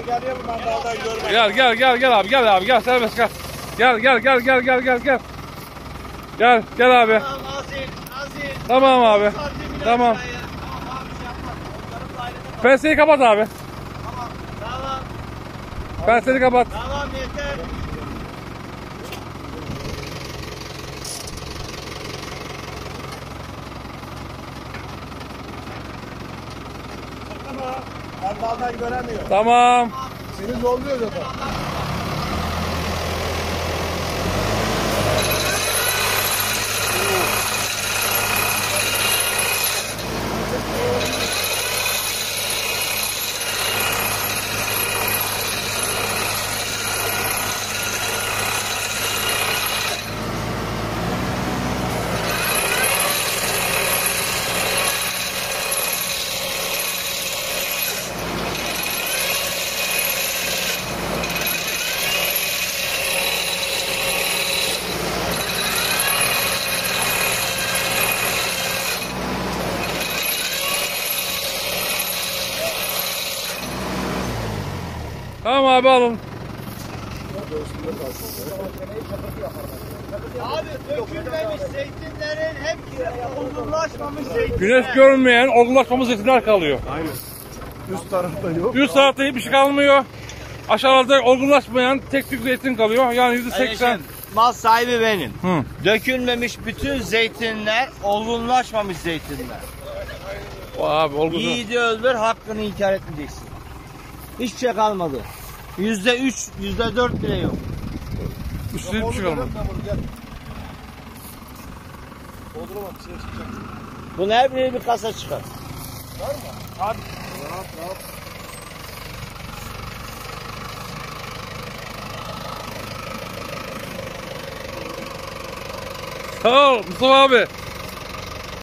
geliyor mu mandaldan görmek? Gel abi gel serbest gel. Gel. Gel abi. Tamam Azil. Tamam abi. Tamam. Penseyi kapat abi. Tamam. Penseyi kapat. Tamam yeter. Mandaldan göremiyor. Tamam. Seni zorluyor zaten. Tamam abi alın. Abi dökülmemiş zeytinlerin hepsi olgunlaşmamış zeytin. Güneş görünmeyen olgunlaşmamış zeytinler kalıyor. Aynen. Üst tarafta yok. Üst tarafta hiçbir şey kalmıyor. Aşağıda olgunlaşmayan tek tük zeytin kalıyor. Yani %80. Mal sahibi benim. Hı. Dökülmemiş bütün zeytinler olgunlaşmamış zeytinler. Abi olgun. Yiğidi öldür, hakkını inkar etmeyeceksin. Hiçbir şey kalmadı. %3, %4 bile yok. Üstüne hiçbir şey kalmadı. Bunun her biri bir kasa çıkar. Var mı? Abi. Rahat. Sağ ol Mustafa abi.